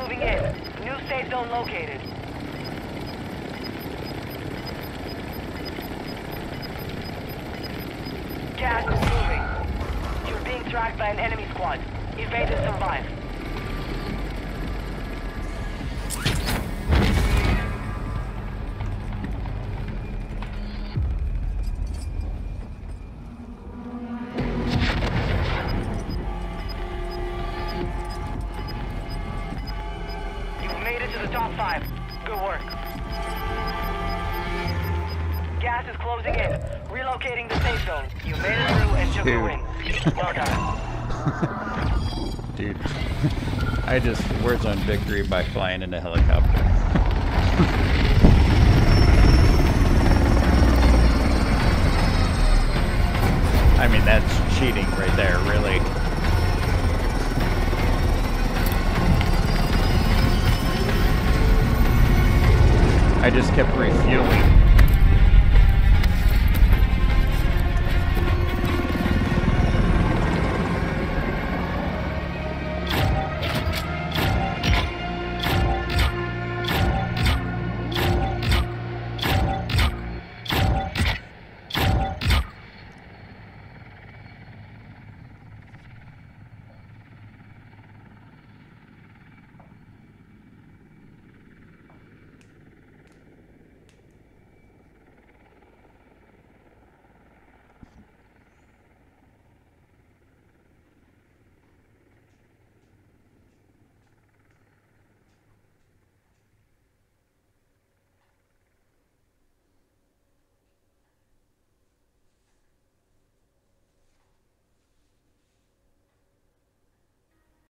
moving in. New safe zone located. Gas is moving. You're being tracked by an enemy squad. Evade and survive. Top 5. Good work. Gas is closing in. Relocating the safe zone. You made it through and took the win. Well done. Dude. I just words on victory by flying in a helicopter. I mean, that's cheating right there, really. I just kept refueling.